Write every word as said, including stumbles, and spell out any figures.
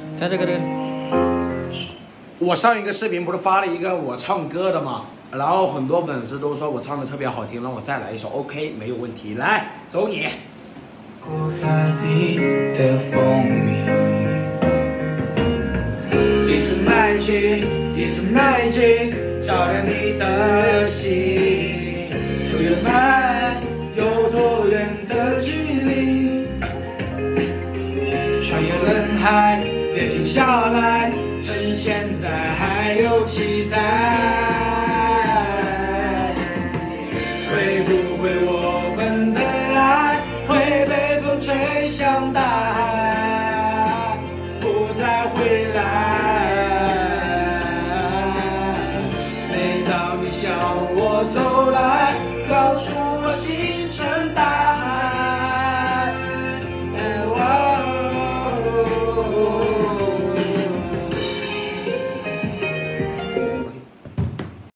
看这个这个。 我上一个视频不是发了一个我唱歌的吗？然后很多粉丝都说我唱的特别好听，让我再来一首 ，OK， 没有问题，来，走你。 过海底的蜂蜜，一丝magic，一丝magic，照亮你的心。出远门有多远的距离？穿越人海，别停下来，趁现在还有期待。会不会我们的爱会被风吹向大海，不再回来？每当你向我走来，